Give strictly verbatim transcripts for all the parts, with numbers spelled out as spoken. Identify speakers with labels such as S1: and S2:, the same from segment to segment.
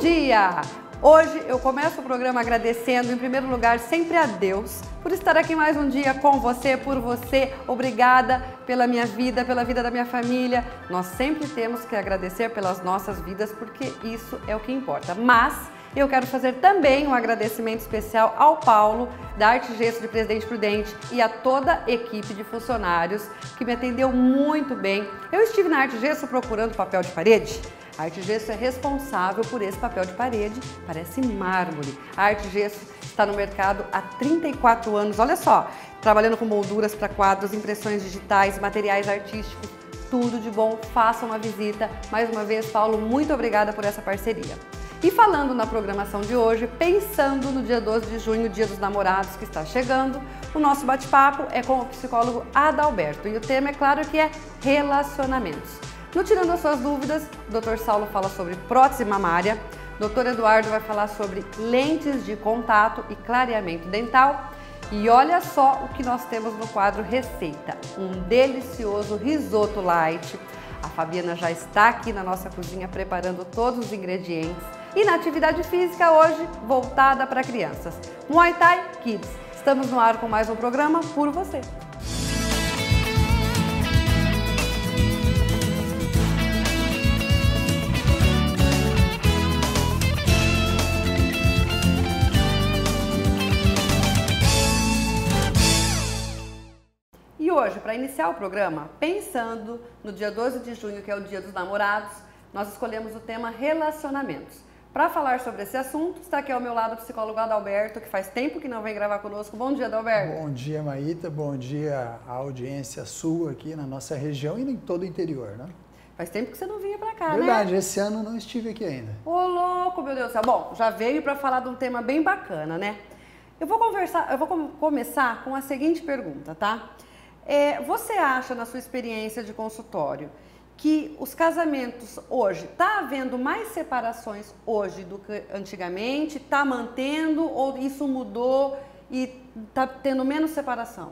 S1: dia! Hoje eu começo o programa agradecendo, em primeiro lugar, sempre a Deus por estar aqui mais um dia com você, por você. Obrigada pela minha vida, pela vida da minha família. Nós sempre temos que agradecer pelas nossas vidas, porque isso é o que importa. Mas eu quero fazer também um agradecimento especial ao Paulo, da Arte Gesso de Presidente Prudente, e a toda a equipe de funcionários que me atendeu muito bem. Eu estive na Arte Gesso procurando papel de parede. A Arte Gesso é responsável por esse papel de parede, parece mármore. A Arte Gesso está no mercado há trinta e quatro anos, olha só, trabalhando com molduras para quadros, impressões digitais, materiais artísticos, tudo de bom. Faça uma visita. Mais uma vez, Paulo, muito obrigada por essa parceria. E falando na programação de hoje, pensando no dia doze de junho, Dia dos Namorados, que está chegando, o nosso bate-papo é com o psicólogo Adalberto e o tema, é claro, que é relacionamentos. No Tirando as Suas Dúvidas, o doutor Saulo fala sobre prótese mamária, o doutor Eduardo vai falar sobre lentes de contato e clareamento dental. E olha só o que nós temos no quadro Receita, um delicioso risoto light. A Fabiana já está aqui na nossa cozinha preparando todos os ingredientes. E na atividade física hoje, voltada para crianças, Muay Thai Kids. Estamos no ar com mais um programa por você. E hoje, para iniciar o programa, pensando no dia doze de junho, que é o Dia dos Namorados, nós escolhemos o tema relacionamentos. Para falar sobre esse assunto, está aqui ao meu lado o psicólogo Adalberto, que faz tempo que não vem gravar conosco. Bom dia, Adalberto.
S2: Bom dia, Maíta. Bom dia à audiência sua aqui na nossa região e em todo o interior, né?
S1: Faz tempo que você não vinha para cá,
S2: Verdade,
S1: né?
S2: Verdade, esse ano não estive aqui ainda.
S1: Ô, louco, meu Deus do céu. Bom, já veio para falar de um tema bem bacana, né? Eu vou conversar, eu vou com- começar com a seguinte pergunta, tá? É, você acha, na sua experiência de consultório, que os casamentos hoje, está havendo mais separações hoje do que antigamente? Está mantendo ou isso mudou e está tendo menos separação?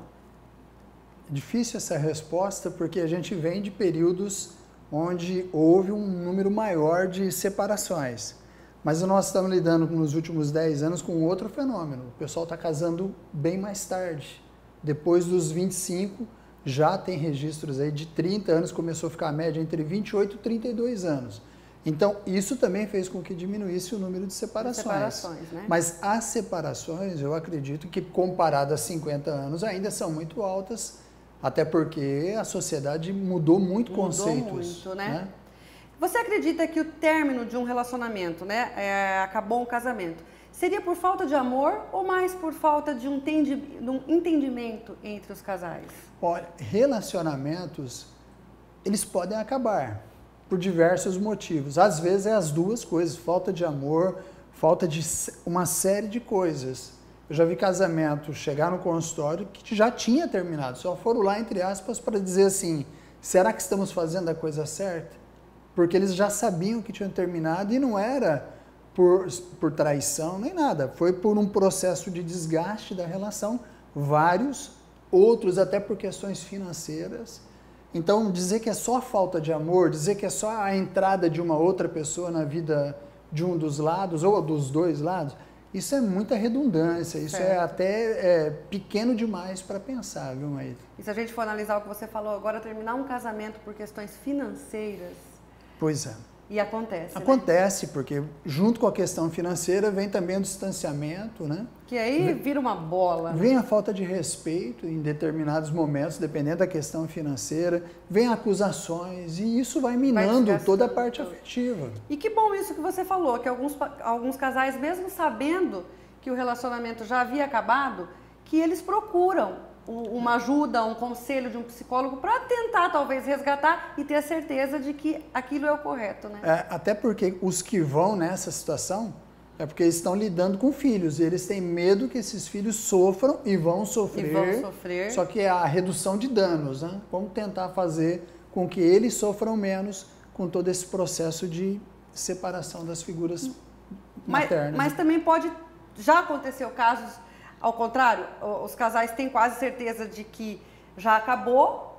S2: Difícil essa resposta porque a gente vem de períodos onde houve um número maior de separações. Mas nós estamos lidando nos últimos dez anos com outro fenômeno. O pessoal está casando bem mais tarde. Depois dos vinte e cinco, já tem registros aí de trinta anos, começou a ficar a média entre vinte e oito e trinta e dois anos. Então, isso também fez com que diminuísse o número de separações.
S1: Separações, né?
S2: Mas as separações, eu acredito que comparado a cinquenta anos, ainda são muito altas, até porque a sociedade mudou muito
S1: Mudou
S2: conceitos.
S1: muito, né?
S2: né?
S1: Você acredita que o término de um relacionamento, né, é, acabou um casamento, seria por falta de amor ou mais por falta de um, entendi, de um entendimento entre os casais?
S2: Olha, relacionamentos, eles podem acabar por diversos motivos. Às vezes é as duas coisas, falta de amor, falta de uma série de coisas. Eu já vi casamento chegar no consultório que já tinha terminado, só foram lá, entre aspas, para dizer assim, será que estamos fazendo a coisa certa? Porque eles já sabiam que tinham terminado e não era por, por traição nem nada, foi por um processo de desgaste da relação, vários, outros até por questões financeiras. Então, dizer que é só falta de amor, dizer que é só a entrada de uma outra pessoa na vida de um dos lados, ou dos dois lados, isso é muita redundância, isso
S1: certo.
S2: é até é, pequeno demais para pensar, viu, Maíra?
S1: E se a gente for analisar o que você falou agora, terminar um casamento por questões financeiras...
S2: Pois é.
S1: E acontece,
S2: Acontece,
S1: né?
S2: porque junto com a questão financeira vem também o distanciamento, né?
S1: Que aí vira uma bola.
S2: Vem a falta de respeito em determinados momentos, dependendo da questão financeira, vem acusações e isso vai minando vai toda a parte afetiva.
S1: E que bom isso que você falou, que alguns, alguns casais, mesmo sabendo que o relacionamento já havia acabado, que eles procuram uma ajuda, um conselho de um psicólogo para tentar talvez resgatar e ter a certeza de que aquilo é o correto, né?
S2: É, até porque os que vão nessa situação é porque eles estão lidando com filhos e eles têm medo que esses filhos sofram e vão sofrer.
S1: E vão sofrer.
S2: Só que é a redução de danos, né? Vamos tentar fazer com que eles sofram menos com todo esse processo de separação das figuras
S1: mas,
S2: maternas.
S1: Mas também pode, já aconteceu casos ao contrário, os casais têm quase certeza de que já acabou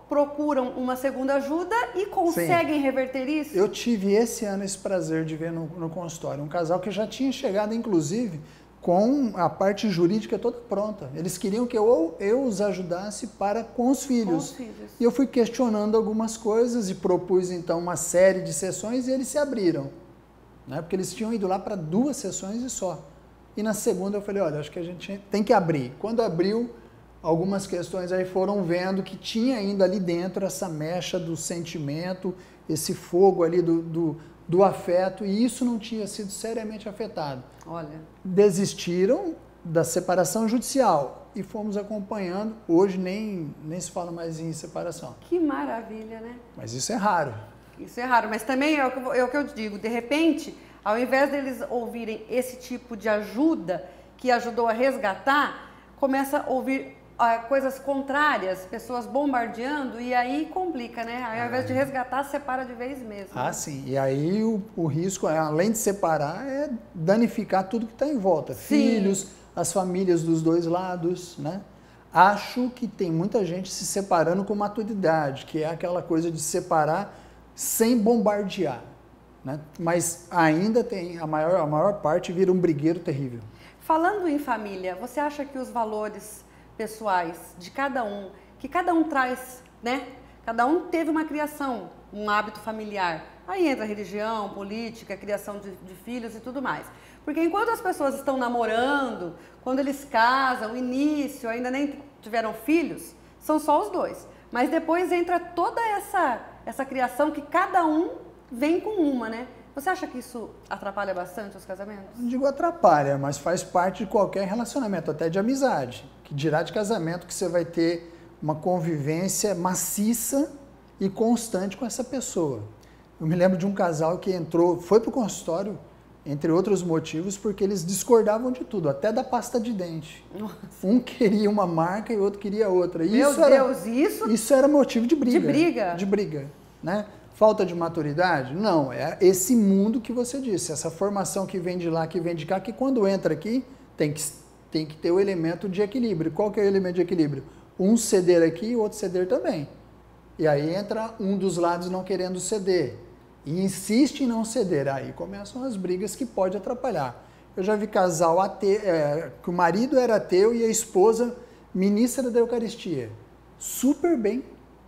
S1: procuram uma segunda ajuda e conseguem Sim. reverter isso?
S2: Eu tive esse ano esse prazer de ver no, no consultório um casal que já tinha chegado, inclusive, com a parte jurídica toda pronta. Eles queriam que eu, eu os ajudasse para com os filhos. Com os filhos. E eu fui questionando algumas coisas e propus, então, uma série de sessões e eles se abriram. Né? Porque eles tinham ido lá para duas sessões e só. E na segunda eu falei, olha, acho que a gente tem que abrir. Quando abriu, algumas questões aí foram vendo que tinha ainda ali dentro essa mecha do sentimento, esse fogo ali do, do, do afeto, e isso não tinha sido seriamente afetado.
S1: Olha.
S2: Desistiram da separação judicial e fomos acompanhando. Hoje nem, nem se fala mais em separação.
S1: Que maravilha, né?
S2: Mas isso é raro.
S1: Isso é raro, mas também é o que, é o que eu digo, de repente, ao invés deles ouvirem esse tipo de ajuda que ajudou a resgatar, começa a ouvir uh, coisas contrárias, pessoas bombardeando, e aí complica, né? Aí, ao invés de resgatar, separa de vez mesmo.
S2: Ah,
S1: né?
S2: sim. E aí o, o risco, além de separar, é danificar tudo que está em volta. Sim. Filhos, as famílias dos dois lados, né? Acho que tem muita gente se separando com maturidade, que é aquela coisa de separar sem bombardear. Né? Mas ainda tem, a maior, a maior parte vira um brigueiro terrível.
S1: Falando em família, você acha que os valores pessoais de cada um, que cada um traz, né? Cada um teve uma criação, um hábito familiar. Aí entra religião, política, criação de, de filhos e tudo mais. Porque enquanto as pessoas estão namorando, quando eles casam, o início, ainda nem tiveram filhos, são só os dois. Mas depois entra toda essa, essa criação que cada um vem com uma, né? Você acha que isso atrapalha bastante os casamentos?
S2: Não digo atrapalha, mas faz parte de qualquer relacionamento, até de amizade. Que dirá de casamento que você vai ter uma convivência maciça e constante com essa pessoa. Eu me lembro de um casal que entrou, foi para o consultório, entre outros motivos, porque eles discordavam de tudo, até da pasta de dente. Nossa. Um queria uma marca e o outro queria outra.
S1: Meu
S2: isso
S1: Deus,
S2: era,
S1: isso?
S2: Isso era motivo de briga.
S1: De briga?
S2: De briga, né? Falta de maturidade? Não, é esse mundo que você disse, essa formação que vem de lá, que vem de cá, que quando entra aqui tem que, tem que ter o elemento de equilíbrio. Qual que é o elemento de equilíbrio? Um ceder aqui e o outro ceder também. E aí entra um dos lados não querendo ceder e insiste em não ceder. Aí começam as brigas que pode atrapalhar. Eu já vi casal ateu, é, que o marido era ateu e a esposa ministra da Eucaristia. Super bem.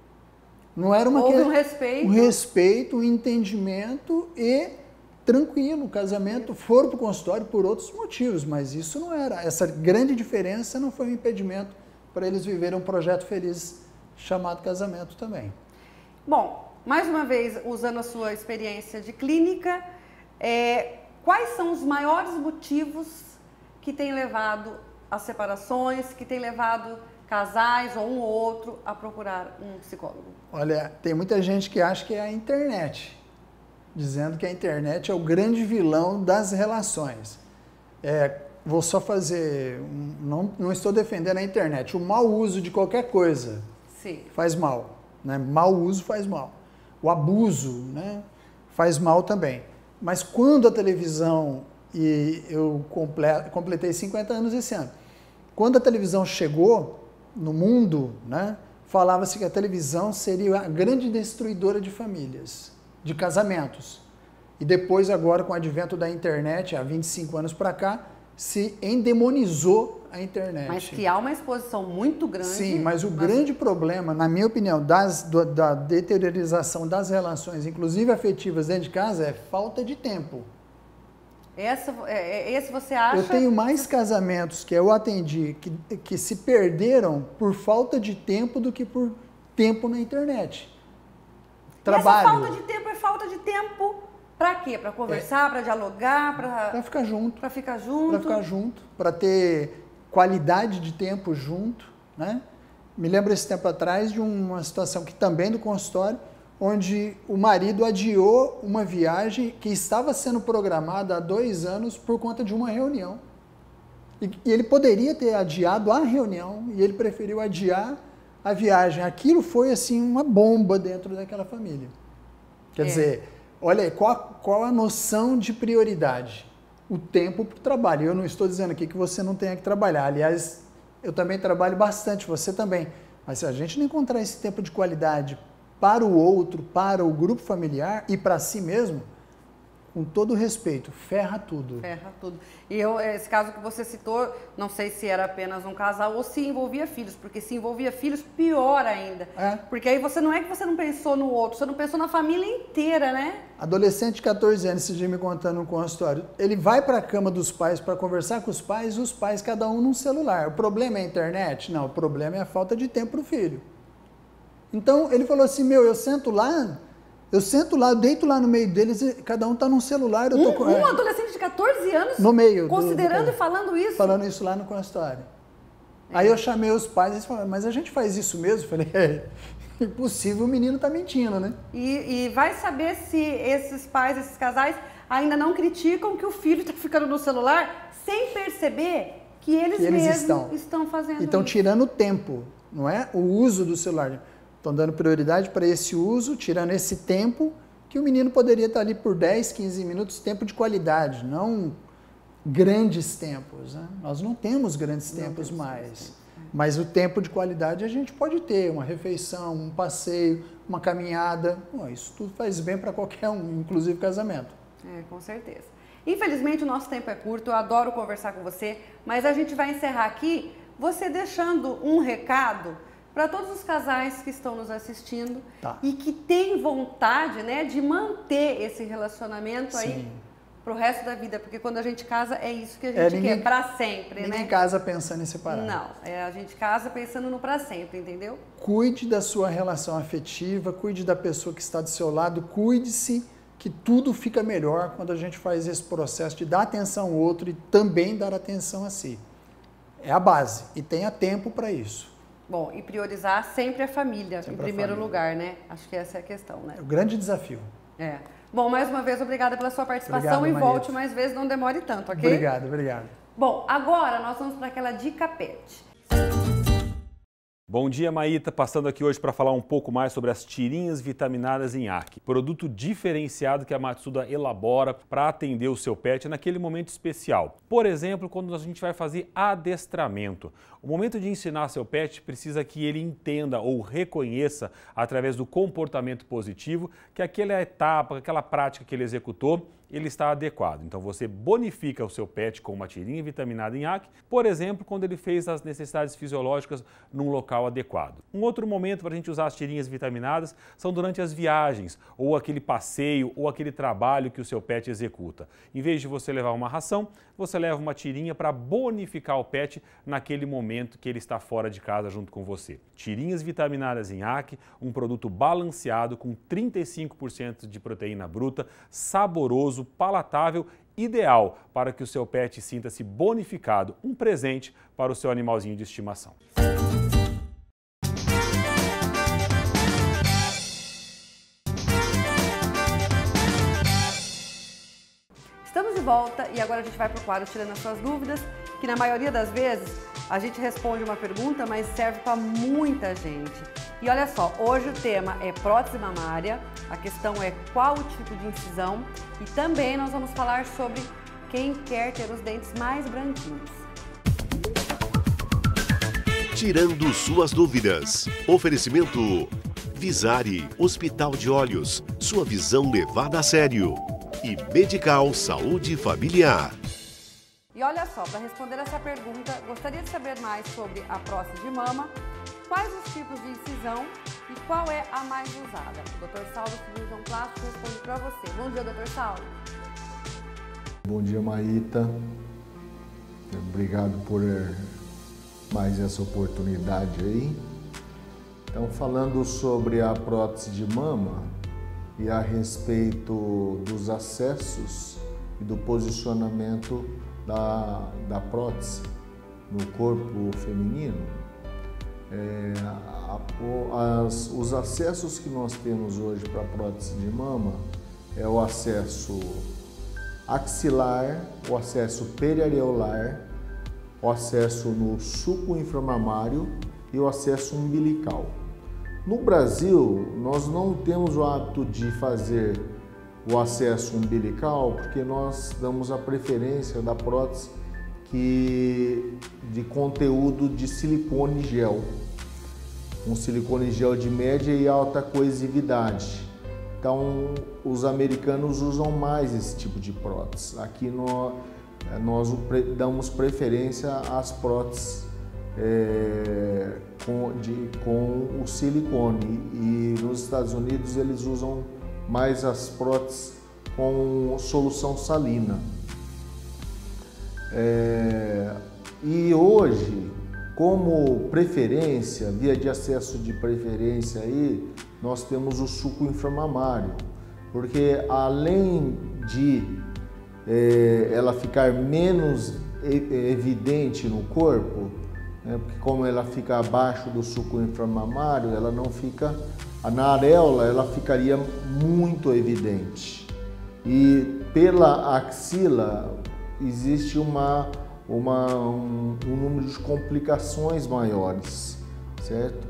S2: Não era uma
S1: Houve
S2: que...
S1: um respeito.
S2: Um respeito, um entendimento e tranquilo. O casamento foram para o consultório por outros motivos, mas isso não era. Essa grande diferença não foi um impedimento para eles viverem um projeto feliz chamado casamento também.
S1: Bom, mais uma vez, usando a sua experiência de clínica, é, quais são os maiores motivos que têm levado às separações, que têm levado casais ou um ou outro a procurar um psicólogo?
S2: Olha, tem muita gente que acha que é a internet, dizendo que a internet é o grande vilão das relações. É, vou só fazer, um, não, não estou defendendo a internet, o mau uso de qualquer coisa
S1: Sim.
S2: faz mal, né? Mau uso faz mal. O abuso, né, faz mal também. Mas quando a televisão, e eu completei cinquenta anos esse ano, quando a televisão chegou no mundo, né, falava-se que a televisão seria a grande destruidora de famílias, de casamentos. E depois, agora, com o advento da internet, há vinte e cinco anos para cá, se endemonizou a internet.
S1: Mas que há uma exposição muito grande.
S2: Sim, mas o
S1: mas...
S2: grande problema, na minha opinião, das, do, da deteriorização das relações, inclusive afetivas dentro de casa, é falta de tempo.
S1: Essa, é, esse você acha?
S2: Eu tenho mais casamentos que eu atendi que, que se perderam por falta de tempo do que por tempo na internet. Trabalho.
S1: E essa falta de tempo é falta de tempo para quê? Para conversar, é. para dialogar, para...
S2: Para ficar junto.
S1: Para ficar junto.
S2: Para ficar junto, para ter qualidade de tempo junto, né? Me lembro esse tempo atrás de uma situação que também do consultório, onde o marido adiou uma viagem que estava sendo programada há dois anos por conta de uma reunião. E, e ele poderia ter adiado a reunião e ele preferiu adiar a viagem. Aquilo foi assim uma bomba dentro daquela família. Quer é. dizer, olha aí, qual, qual a noção de prioridade? O tempo para o trabalho. Eu não estou dizendo aqui que você não tenha que trabalhar. Aliás, eu também trabalho bastante, você também. Mas se a gente não encontrar esse tempo de qualidade para o outro, para o grupo familiar e para si mesmo, com todo respeito, ferra tudo.
S1: Ferra tudo. E eu, esse caso que você citou, não sei se era apenas um casal ou se envolvia filhos, porque se envolvia filhos, pior ainda.
S2: É.
S1: Porque aí você não é que você não pensou no outro, você não pensou na família inteira, né?
S2: Adolescente de quatorze anos, esse dia me contando no consultório, ele vai para a cama dos pais para conversar com os pais, os pais cada um num celular. O problema é a internet? Não, o problema é a falta de tempo para o filho. Então ele falou assim, meu, eu sento lá... Eu sento lá, eu deito lá no meio deles e cada um está num celular. Eu tô
S1: um
S2: com,
S1: um
S2: é,
S1: adolescente de quatorze anos
S2: no meio
S1: considerando
S2: do, do,
S1: e falando isso?
S2: Falando isso lá no consultório. É. Aí eu chamei os pais e eles falaram, mas a gente faz isso mesmo? Eu falei, é impossível, o menino tá mentindo, né?
S1: E, e vai saber se esses pais, esses casais, ainda não criticam que o filho está ficando no celular sem perceber que eles, que eles mesmos estão, estão fazendo
S2: E estão
S1: isso.
S2: tirando o tempo, não é? O uso do celular. Estão dando prioridade para esse uso, tirando esse tempo que o menino poderia estar ali por dez, quinze minutos, tempo de qualidade, não grandes tempos. Né? Nós não temos grandes não tempos temos mais, tempo. Mas o tempo de qualidade a gente pode ter, uma refeição, um passeio, uma caminhada. Bom, isso tudo faz bem para qualquer um, inclusive casamento.
S1: É, com certeza. Infelizmente o nosso tempo é curto, eu adoro conversar com você, mas a gente vai encerrar aqui, você deixando um recado para todos os casais que estão nos assistindo tá. e que têm vontade, né, de manter esse relacionamento Sim. aí para o resto da vida, porque quando a gente casa é isso que a gente é, ninguém, quer, para sempre,
S2: ninguém
S1: né?
S2: casa pensando em separar.
S1: Não, é, a gente casa pensando no para sempre, entendeu?
S2: Cuide da sua relação afetiva, cuide da pessoa que está do seu lado, cuide-se que tudo fica melhor quando a gente faz esse processo de dar atenção ao outro e também dar atenção a si. É a base e tenha tempo para isso.
S1: Bom, e priorizar sempre a família, sempre em primeiro
S2: família.
S1: lugar, né? Acho que essa é a questão, né?
S2: É o grande desafio.
S1: É. Bom, mais uma vez, obrigada pela sua participação
S2: obrigado,
S1: e
S2: Maíta.
S1: volte mais vezes, não demore tanto, ok?
S2: Obrigado, obrigado.
S1: Bom, agora nós vamos para aquela dica pet.
S3: Bom dia, Maíta. Passando aqui hoje para falar um pouco mais sobre as tirinhas vitaminadas em Arc. Produto diferenciado que a Matsuda elabora para atender o seu pet naquele momento especial. Por exemplo, quando a gente vai fazer adestramento. O momento de ensinar seu pet precisa que ele entenda ou reconheça, através do comportamento positivo, que aquela etapa, aquela prática que ele executou, ele está adequado. Então você bonifica o seu pet com uma tirinha vitaminada em A C, por exemplo, quando ele fez as necessidades fisiológicas num local adequado. Um outro momento para a gente usar as tirinhas vitaminadas são durante as viagens, ou aquele passeio, ou aquele trabalho que o seu pet executa. Em vez de você levar uma ração, você leva uma tirinha para bonificar o pet naquele momento que ele está fora de casa junto com você. Tirinhas vitaminadas em A C, um produto balanceado com trinta e cinco por cento de proteína bruta, saboroso, palatável, ideal para que o seu pet sinta-se bonificado, um presente para o seu animalzinho de estimação.
S1: Estamos de volta e agora a gente vai para o quadro Tirando as Suas Dúvidas, que na maioria das vezes a gente responde uma pergunta, mas serve para muita gente. E olha só, hoje o tema é prótese mamária, a questão é qual o tipo de incisão e também nós vamos falar sobre quem quer ter os dentes mais branquinhos.
S4: Tirando suas dúvidas. Oferecimento Visari, Hospital de Olhos, sua visão levada a sério. E Medical Saúde Familiar.
S1: E olha só, para responder essa pergunta, gostaria de saber mais sobre a prótese de mama, quais os tipos de incisão e qual é a mais usada. O doutor Saulo, cirurgião plástico, responde para você. Bom dia, doutor Saulo.
S5: Bom dia, Maíta. Obrigado por mais essa oportunidade aí. Então, falando sobre a prótese de mama e a respeito dos acessos e do posicionamento da, da prótese no corpo feminino, é, a, as, os acessos que nós temos hoje para a prótese de mama é o acesso axilar, o acesso periareolar, o acesso no sulco inframamário e o acesso umbilical. No Brasil, nós não temos o hábito de fazer o acesso umbilical porque nós damos a preferência da prótese que, de conteúdo de silicone gel. um silicone gel de média e alta coesividade. Então, os americanos usam mais esse tipo de prótese. Aqui nós, nós damos preferência às próteses é, com, de, com o silicone. E nos Estados Unidos eles usam mais as próteses com solução salina. É, e hoje, como preferência, via de acesso de preferência aí, nós temos o suco inframamário, porque além de é, ela ficar menos evidente no corpo, né, porque como ela fica abaixo do suco inframamário, ela não fica, na areola ela ficaria muito evidente. E pela axila existe uma, uma, um, um número de complicações maiores, certo?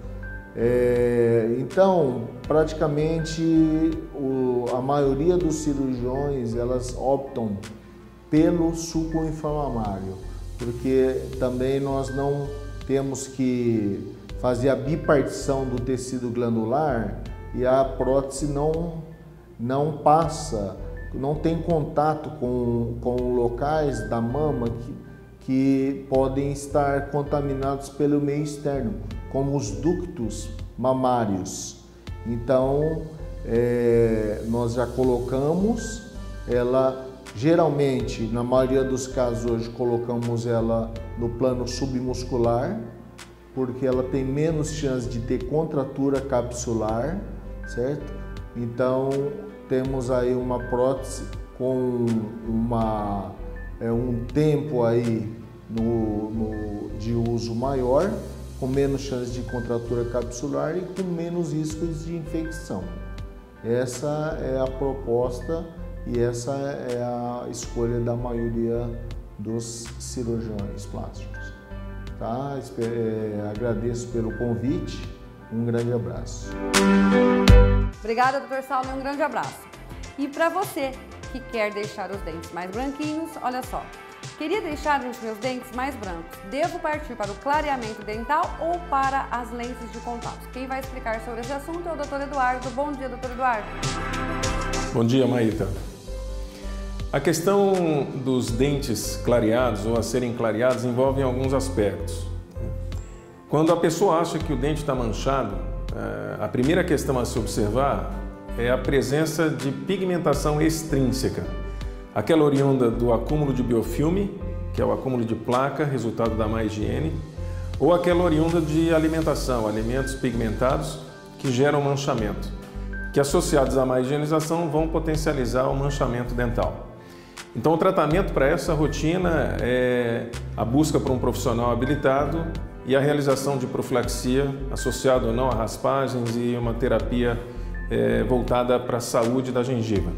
S5: É, então, praticamente o, a maioria dos cirurgiões elas optam pelo suco inflamamário, porque também nós não temos que fazer a bipartição do tecido glandular e a prótese não, não passa, não tem contato com, com locais da mama que, que podem estar contaminados pelo meio externo, como os ductos mamários. Então, é, nós já colocamos ela, geralmente, na maioria dos casos hoje, colocamos ela no plano submuscular, porque ela tem menos chance de ter contratura capsular, certo? Então, temos aí uma prótese com uma, é, um tempo aí no, no, de uso maior, com menos chance de contratura capsular e com menos riscos de infecção. Essa é a proposta e essa é a escolha da maioria dos cirurgiões plásticos. Tá? É, agradeço pelo convite, um grande abraço.
S1: Obrigada, doutor Saulo, e um grande abraço. E para você que quer deixar os dentes mais branquinhos, olha só. Queria deixar os meus dentes mais brancos. Devo partir para o clareamento dental ou para as lentes de contato? Quem vai explicar sobre esse assunto é o doutor Eduardo. Bom dia, doutor Eduardo.
S6: Bom dia, Maíta. A questão dos dentes clareados ou a serem clareados envolve alguns aspectos. Quando a pessoa acha que o dente está manchado, a primeira questão a se observar é a presença de pigmentação extrínseca. Aquela oriunda do acúmulo de biofilme, que é o acúmulo de placa, resultado da má higiene, ou aquela oriunda de alimentação, alimentos pigmentados que geram manchamento, que associados à má higienização vão potencializar o manchamento dental. Então o tratamento para essa rotina é a busca por um profissional habilitado e a realização de profilaxia, associado ou não a raspagens e uma terapia é, voltada para a saúde da gengiva.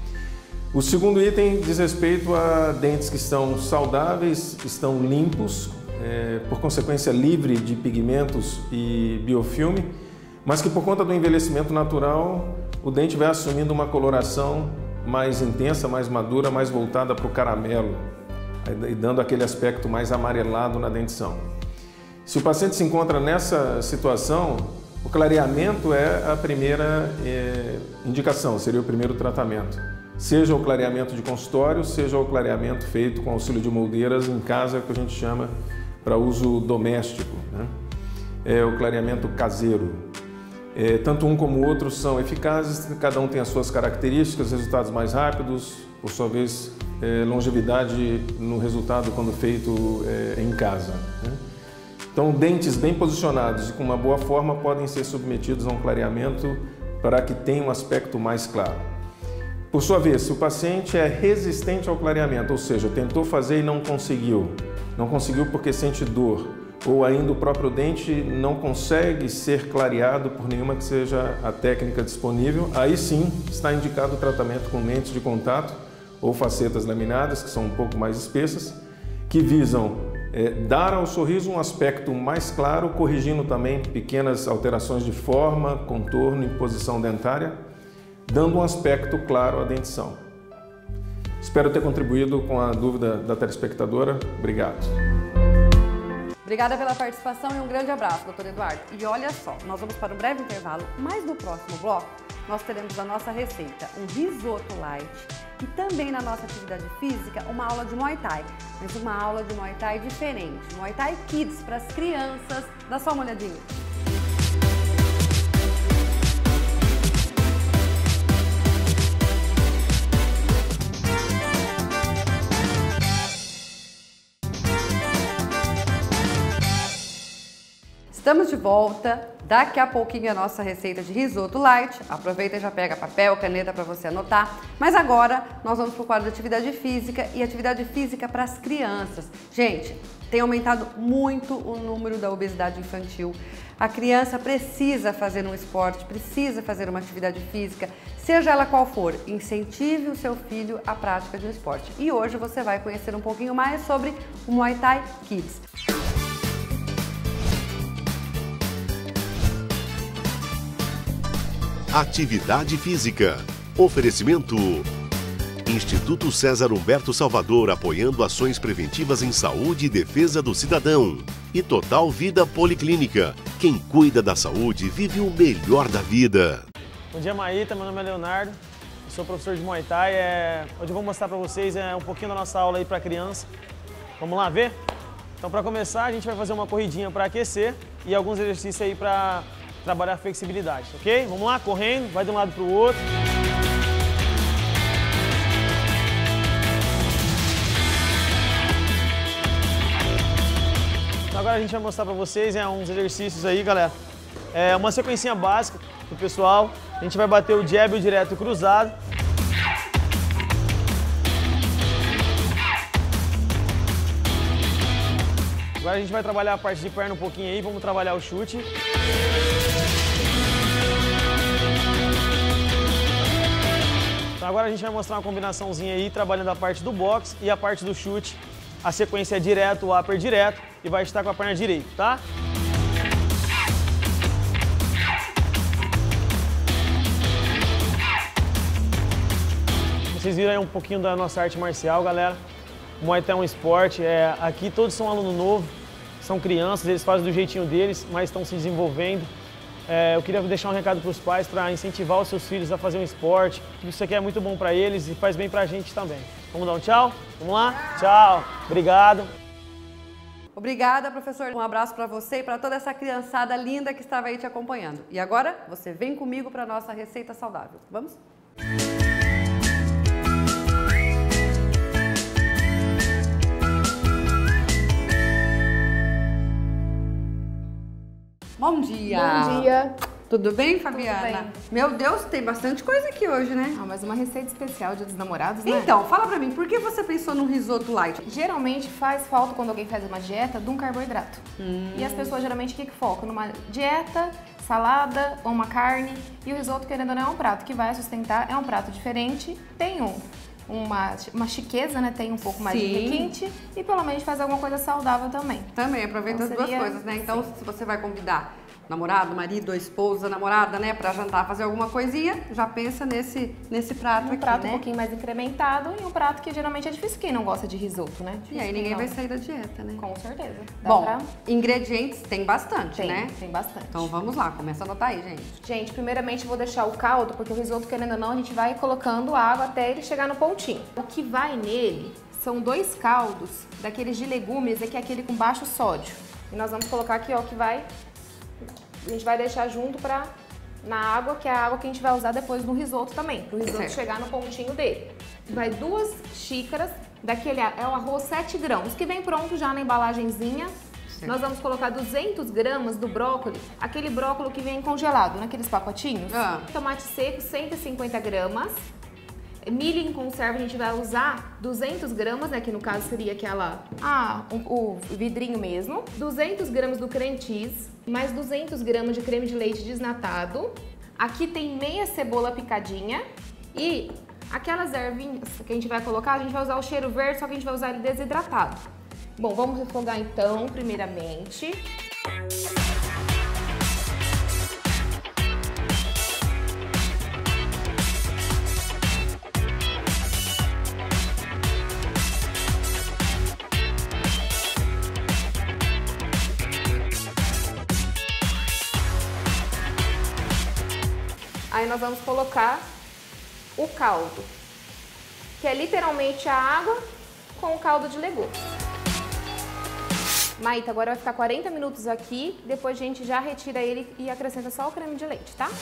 S6: O segundo item diz respeito a dentes que estão saudáveis, estão limpos, é, por consequência livre de pigmentos e biofilme, mas que por conta do envelhecimento natural, o dente vai assumindo uma coloração mais intensa, mais madura, mais voltada para o caramelo, e dando aquele aspecto mais amarelado na dentição. Se o paciente se encontra nessa situação, o clareamento é a primeira é, indicação, seria o primeiro tratamento. Seja o clareamento de consultório, seja o clareamento feito com auxílio de moldeiras em casa, que a gente chama para uso doméstico, né? É o clareamento caseiro. É, tanto um como o outro são eficazes, cada um tem as suas características, resultados mais rápidos, por sua vez, é, longevidade no resultado quando feito é, em casa, né? Então, dentes bem posicionados e com uma boa forma podem ser submetidos a um clareamento para que tenha um aspecto mais claro. Por sua vez, se o paciente é resistente ao clareamento, ou seja, tentou fazer e não conseguiu, não conseguiu porque sente dor, ou ainda o próprio dente não consegue ser clareado por nenhuma que seja a técnica disponível, aí sim está indicado o tratamento com lentes de contato ou facetas laminadas, que são um pouco mais espessas, que visam é, dar ao sorriso um aspecto mais claro, corrigindo também pequenas alterações de forma, contorno e posição dentária, dando um aspecto claro à dentição. Espero ter contribuído com a dúvida da telespectadora. Obrigado.
S1: Obrigada pela participação e um grande abraço, doutor Eduardo. E olha só, nós vamos para um breve intervalo, mas no próximo bloco nós teremos a nossa receita, um risoto light e também na nossa atividade física uma aula de Muay Thai, mas uma aula de Muay Thai diferente, Muay Thai Kids para as crianças. Dá só uma olhadinha. Estamos de volta, daqui a pouquinho a nossa receita de risoto light. Aproveita e já pega papel, caneta para você anotar. Mas agora nós vamos para o quadro de atividade física e atividade física para as crianças. Gente, tem aumentado muito o número da obesidade infantil. A criança precisa fazer um esporte, precisa fazer uma atividade física, seja ela qual for. Incentive o seu filho à prática de um esporte. E hoje você vai conhecer um pouquinho mais sobre o Muay Thai Kids.
S4: Atividade física. Oferecimento. Instituto César Humberto Salvador, apoiando ações preventivas em saúde e defesa do cidadão. E Total Vida Policlínica. Quem cuida da saúde vive o melhor da vida.
S7: Bom dia, Maíta. Meu nome é Leonardo. Eu sou professor de Muay Thai. É... Hoje eu vou mostrar para vocês é, um pouquinho da nossa aula aí para criança. Vamos lá ver? Então, para começar, a gente vai fazer uma corridinha para aquecer e alguns exercícios aí para trabalhar a flexibilidade, ok? Vamos lá, correndo, vai de um lado para o outro. Então agora a gente vai mostrar para vocês é, uns exercícios aí, galera. É uma sequencinha básica do pessoal. A gente vai bater o jab, o direto e o cruzado. Agora a gente vai trabalhar a parte de perna um pouquinho aí, vamos trabalhar o chute. Então agora a gente vai mostrar uma combinaçãozinha aí, trabalhando a parte do boxe e a parte do chute. A sequência é direto, o upper direto e vai estar com a perna direita, tá? Vocês viram aí um pouquinho da nossa arte marcial, galera. O Muay Thai é um esporte, é, aqui todos são aluno novo, são crianças, eles fazem do jeitinho deles, mas estão se desenvolvendo. É, eu queria deixar um recado para os pais para incentivar os seus filhos a fazer um esporte, que isso aqui é muito bom para eles e faz bem para a gente também. Vamos dar um tchau? Vamos lá? Tchau! Obrigado!
S1: Obrigada, professor. Um abraço para você e para toda essa criançada linda que estava aí te acompanhando. E agora, você vem comigo para a nossa receita saudável. Vamos? Bom dia!
S8: Bom dia!
S1: Tudo bem, Fabiana?
S8: Tudo bem.
S1: Meu Deus, tem bastante coisa aqui hoje, né?
S8: Ah, mas uma receita especial Dia dos Namorados, né?
S1: Então, fala pra mim, por que você pensou num risoto light?
S8: Geralmente faz falta quando alguém faz uma dieta de um carboidrato.
S1: Hum.
S8: E as pessoas geralmente o que, que focam? Numa dieta, salada ou uma carne. E o risoto, querendo ou não, é um prato que vai sustentar, é um prato diferente, tem um. Uma, uma chiqueza, né? Tem um pouco mais
S1: Sim.
S8: de requinte e pelo menos faz alguma coisa saudável também.
S1: Também, aproveita
S8: Então,
S1: as duas
S8: seria-
S1: coisas, né? Então,
S8: sim.
S1: se você vai convidar namorado, marido, esposa, namorada, né, pra jantar, fazer alguma coisinha, já pensa nesse, nesse prato
S8: Um
S1: aqui,
S8: prato
S1: né?
S8: um pouquinho mais incrementado e um prato que geralmente é difícil quem não gosta de risoto, né?
S1: E
S8: Difícil
S1: aí
S8: quem
S1: ninguém
S8: não.
S1: vai sair da dieta, né?
S8: Com certeza. Dá
S1: Bom,
S8: pra-
S1: ingredientes tem bastante,
S8: Tem,
S1: né?
S8: tem bastante.
S1: Então vamos lá, começa a anotar aí, gente.
S8: Gente, primeiramente eu vou deixar o caldo, porque o risoto, querendo ou não, a gente vai colocando água até ele chegar no pontinho. O que vai nele são dois caldos daqueles de legumes, que é aquele com baixo sódio. E nós vamos colocar aqui, ó, que vai... A gente vai deixar junto pra, na água, que é a água que a gente vai usar depois no risoto também, pro risoto
S1: Certo.
S8: chegar no pontinho dele. Vai duas xícaras daquele, é o arroz sete grãos, que vem pronto já na embalagenzinha.
S1: Certo.
S8: Nós vamos colocar duzentos gramas do brócolis, aquele brócolis que vem congelado, naqueles pacotinhos.
S1: Ah.
S8: Tomate seco, cento e cinquenta gramas. Milho em conserva a gente vai usar duzentos gramas, né, que no caso seria aquela, ah, um, o vidrinho mesmo. duzentos gramas do creme cheese, mais duzentos gramas de creme de leite desnatado. Aqui tem meia cebola picadinha e aquelas ervinhas que a gente vai colocar, a gente vai usar o cheiro verde, só que a gente vai usar ele desidratado. Bom, vamos refogar então, primeiramente. Aí nós vamos colocar o caldo, que é literalmente a água com o caldo de legumes. Maíta, agora vai ficar quarenta minutos aqui, depois a gente já retira ele e acrescenta só o creme de leite, tá?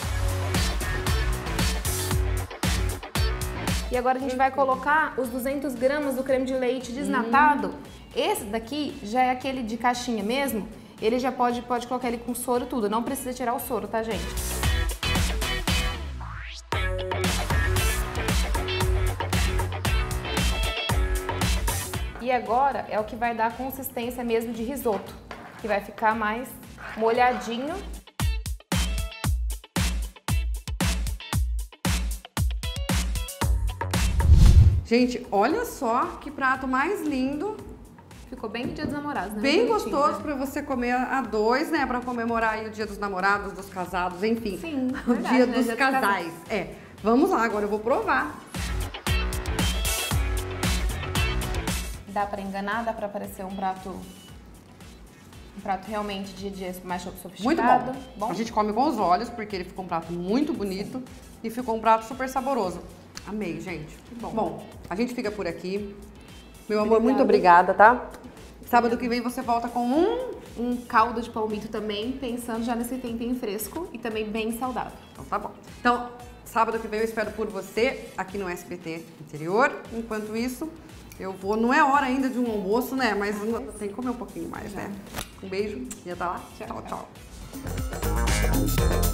S8: E agora a gente vai colocar os duzentos gramas do creme de leite desnatado. Hum. Esse daqui já é aquele de caixinha mesmo, ele já pode, pode colocar ele com soro tudo, não precisa tirar o soro, tá, gente? E agora é o que vai dar a consistência mesmo de risoto, que vai ficar mais molhadinho.
S1: Gente, olha só que prato mais lindo.
S8: Ficou bem Dia dos Namorados, né?
S1: Bem gostoso para você comer a dois, né? Para comemorar aí o Dia dos Namorados, dos casados, enfim.
S8: Sim,
S1: o
S8: verdade,
S1: Dia
S8: né?
S1: dos
S8: Dia dos
S1: casais.
S8: casais.
S1: É. Vamos lá, agora eu vou provar.
S8: Dá para enganar, dá para parecer um prato um prato realmente de dia mais sofisticado.
S1: Muito bom.
S8: bom.
S1: A gente come com os olhos, porque ele ficou um prato muito bonito. Sim. E ficou um prato super saboroso. Amei, gente.
S8: Que bom.
S1: Bom, a gente fica por aqui. Meu amor, obrigada. Muito obrigada, tá? Sábado que vem você volta com um...
S8: Um caldo de palmito também, pensando já nesse tempinho fresco e também bem saudável.
S1: Então tá bom. Então, sábado que vem eu espero por você aqui no S B T Interior. Enquanto isso, eu vou... Não é hora ainda de um almoço, né? Mas tem que comer um pouquinho mais, né? Um beijo e até lá. Tchau, tchau. tchau.